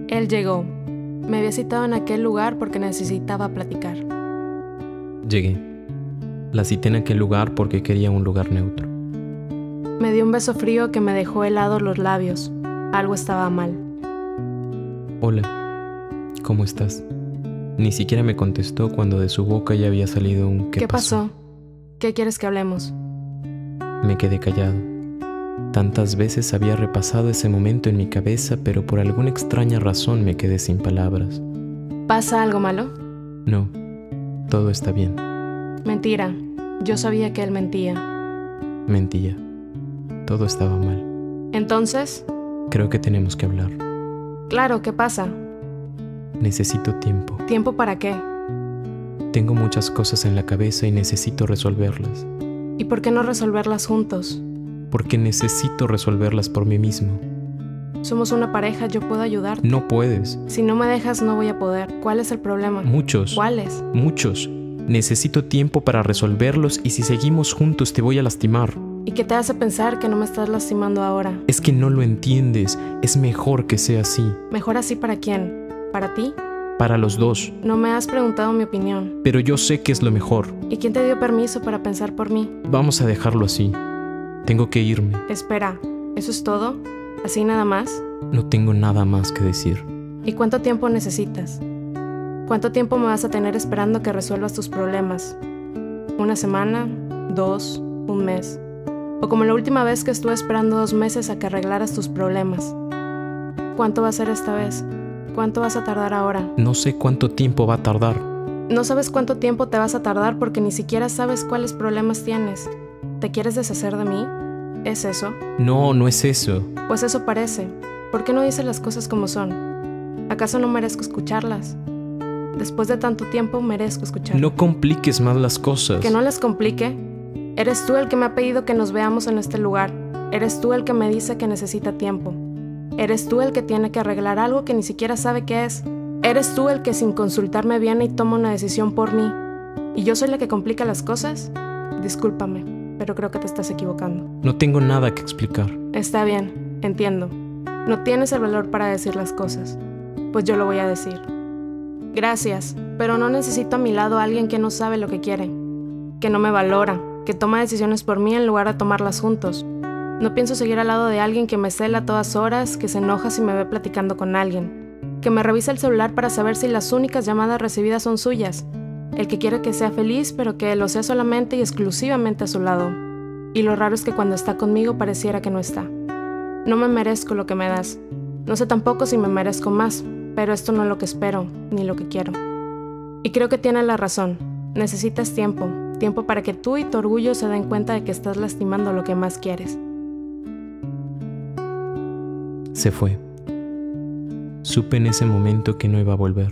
Él llegó. Me había citado en aquel lugar porque necesitaba platicar. Llegué. La cité en aquel lugar porque quería un lugar neutro. Me dio un beso frío que me dejó helados los labios. Algo estaba mal. Hola, ¿cómo estás? Ni siquiera me contestó cuando de su boca ya había salido un ¿qué pasó? ¿Qué quieres que hablemos? Me quedé callado. Tantas veces había repasado ese momento en mi cabeza, pero por alguna extraña razón me quedé sin palabras. ¿Pasa algo malo? No, todo está bien. Mentira. Yo sabía que él mentía. Mentía. Todo estaba mal. ¿Entonces? Creo que tenemos que hablar. Claro, ¿qué pasa? Necesito tiempo. ¿Tiempo para qué? Tengo muchas cosas en la cabeza y necesito resolverlas. ¿Y por qué no resolverlas juntos? Porque necesito resolverlas por mí mismo. Somos una pareja, yo puedo ayudarte. No puedes. Si no me dejas, no voy a poder. ¿Cuál es el problema? Muchos. ¿Cuáles? Muchos. Necesito tiempo para resolverlos y si seguimos juntos te voy a lastimar. ¿Y qué te hace pensar que no me estás lastimando ahora? Es que no lo entiendes. Es mejor que sea así. ¿Mejor así para quién? ¿Para ti? Para los dos. No me has preguntado mi opinión. Pero yo sé que es lo mejor. ¿Y quién te dio permiso para pensar por mí? Vamos a dejarlo así. Tengo que irme. Espera, ¿eso es todo? ¿Así nada más? No tengo nada más que decir. ¿Y cuánto tiempo necesitas? ¿Cuánto tiempo me vas a tener esperando que resuelvas tus problemas? ¿Una semana? ¿2? ¿Un mes? O como la última vez que estuve esperando 2 meses a que arreglaras tus problemas. ¿Cuánto va a ser esta vez? ¿Cuánto vas a tardar ahora? No sé cuánto tiempo va a tardar. No sabes cuánto tiempo te vas a tardar porque ni siquiera sabes cuáles problemas tienes. ¿Te quieres deshacer de mí? ¿Es eso? No, no es eso. Pues eso parece. ¿Por qué no dices las cosas como son? ¿Acaso no merezco escucharlas? Después de tanto tiempo merezco escucharlas. No compliques más las cosas. ¿Que no las complique? Eres tú el que me ha pedido que nos veamos en este lugar. Eres tú el que me dice que necesita tiempo. Eres tú el que tiene que arreglar algo que ni siquiera sabe qué es. Eres tú el que sin consultarme viene y toma una decisión por mí. ¿Y yo soy la que complica las cosas? Discúlpame, pero creo que te estás equivocando. No tengo nada que explicar. Está bien, entiendo. No tienes el valor para decir las cosas. Pues yo lo voy a decir. Gracias, pero no necesito a mi lado a alguien que no sabe lo que quiere, que no me valora, que toma decisiones por mí en lugar de tomarlas juntos. No pienso seguir al lado de alguien que me cela a todas horas, que se enoja si me ve platicando con alguien, que me revisa el celular para saber si las únicas llamadas recibidas son suyas, el que quiere que sea feliz pero que lo sea solamente y exclusivamente a su lado. Y lo raro es que cuando está conmigo pareciera que no está. No me merezco lo que me das. No sé tampoco si me merezco más, pero esto no es lo que espero, ni lo que quiero. Y creo que tienes la razón. Necesitas tiempo. Tiempo para que tú y tu orgullo se den cuenta de que estás lastimando lo que más quieres. Se fue. Supe en ese momento que no iba a volver.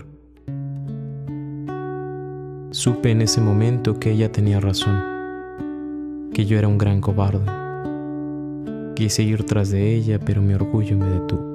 Supe en ese momento que ella tenía razón, que yo era un gran cobarde. Quise ir tras de ella, pero mi orgullo me detuvo.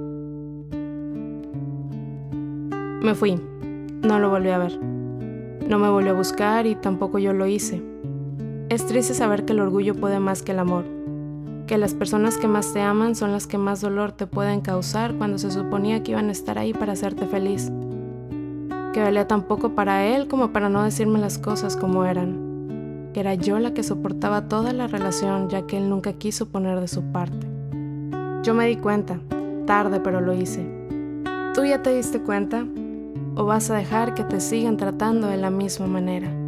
Me fui. No lo volví a ver. No me volvió a buscar y tampoco yo lo hice. Es triste saber que el orgullo puede más que el amor, que las personas que más te aman son las que más dolor te pueden causar cuando se suponía que iban a estar ahí para hacerte feliz, que valía tan poco para él como para no decirme las cosas como eran, que era yo la que soportaba toda la relación ya que él nunca quiso poner de su parte. Yo me di cuenta, tarde pero lo hice. ¿Tú ya te diste cuenta? ¿O vas a dejar que te sigan tratando de la misma manera?